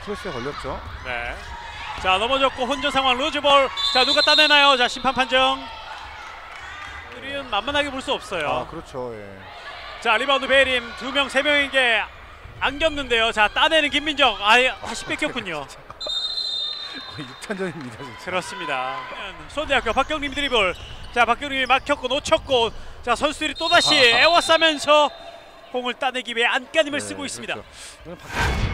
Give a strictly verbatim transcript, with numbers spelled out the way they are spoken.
크로스에 걸렸죠. 네. 자 넘어졌고 혼전 상황 루즈볼. 자 누가 따내나요? 자 심판 판정. 우리는 만만하게 볼 수 없어요. 아 그렇죠. 예. 자 리바운드 베림 두 명 세 명에게 안겼는데요. 자 따내는 김민정. 아예 다시 뺏겼군요. 육탄전입니다 진짜. 그렇습니다. 수원대학교 박경림 드리블. 자 박경림이 막혔고 놓쳤고 자 선수들이 또다시 에워싸면서 공을 따내기 위해 안간힘을 네, 쓰고 있습니다. 그렇죠.